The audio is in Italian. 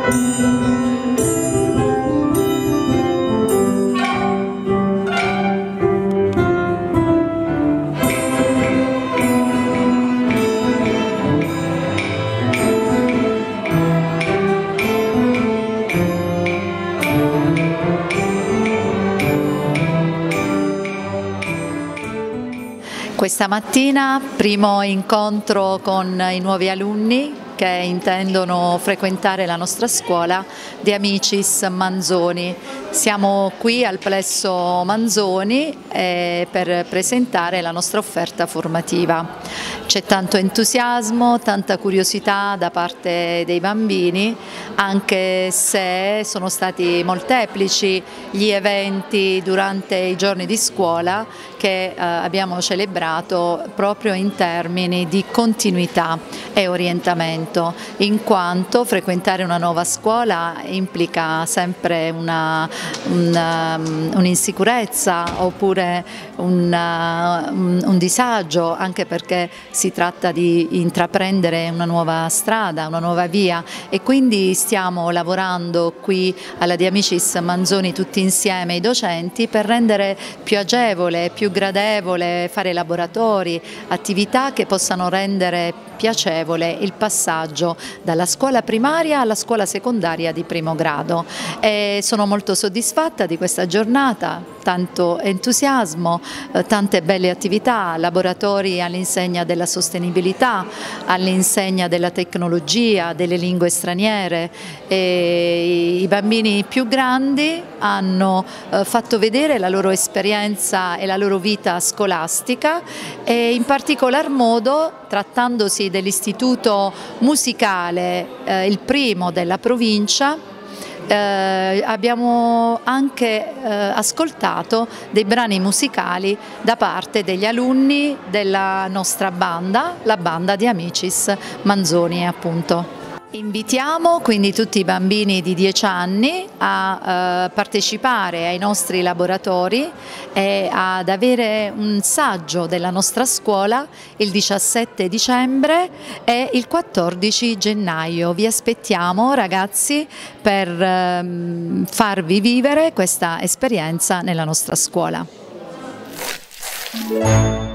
Questa mattina primo incontro con i nuovi alunni che intendono frequentare la nostra scuola di Amicis Manzoni. Siamo qui al Plesso Manzoni per presentare la nostra offerta formativa. C'è tanto entusiasmo, tanta curiosità da parte dei bambini, anche se sono stati molteplici gli eventi durante i giorni di scuola che abbiamo celebrato proprio in termini di continuità e orientamento, in quanto frequentare una nuova scuola implica sempre un'insicurezza oppure un disagio, anche perché si tratta di intraprendere una nuova strada, una nuova via, e quindi stiamo lavorando qui alla di Amicis Manzoni tutti insieme, i docenti, per rendere più agevole, più gradevole fare laboratori, attività che possano rendere piacevole il passaggio dalla scuola primaria alla scuola secondaria di primo grado. E sono molto soddisfatta di questa giornata, tanto entusiasmo, tante belle attività, laboratori all'insegna della sostenibilità, all'insegna della tecnologia, delle lingue straniere. E i bambini più grandi hanno fatto vedere la loro esperienza e la loro vita scolastica, e in particolar modo, trattandosi dell'istituto musicale, il primo della provincia, abbiamo anche ascoltato dei brani musicali da parte degli alunni della nostra banda, la banda di Amicis Manzoni appunto. Invitiamo quindi tutti i bambini di 10 anni a partecipare ai nostri laboratori e ad avere un saggio della nostra scuola il 17 dicembre e il 14 gennaio. Vi aspettiamo, ragazzi, per farvi vivere questa esperienza nella nostra scuola.